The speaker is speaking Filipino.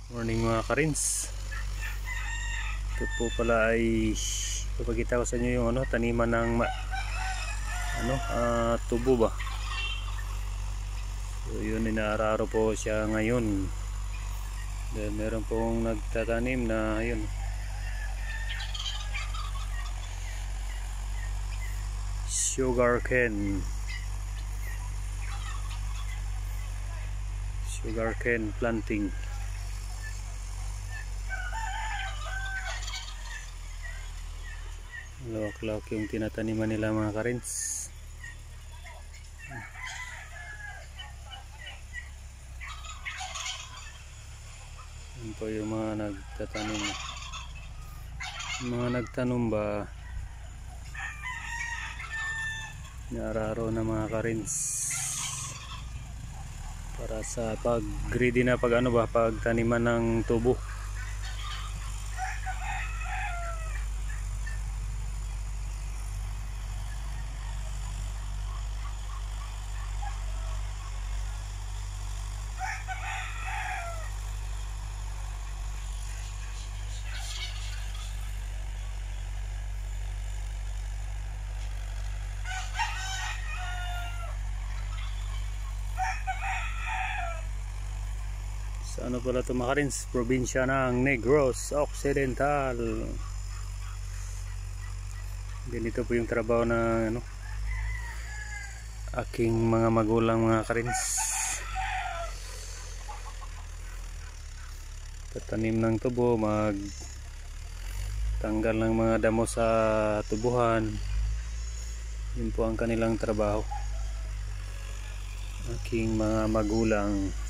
Morning mga karins. Ito po pala ay ipapakita ko sa inyo yung taniman ng tubo ba. So yun, inaararo po siya ngayon. Dahil meron pong nagtatanim na yun, sugarcane planting. Lawak-lawak yung tinataniman nila mga karins. Yan po yung mga nagtatanim. Mga nagtanom ba naararo na mga karins para sa pag ready na pag taniman ng tubo. Sa pala ito mga karins, probinsya ng Negros Occidental. Ganito po yung trabaho na aking mga magulang mga karins. Tatanim ng tubo, tanggal ng mga damo sa tubuhan. Yun po ang kanilang trabaho, aking mga magulang.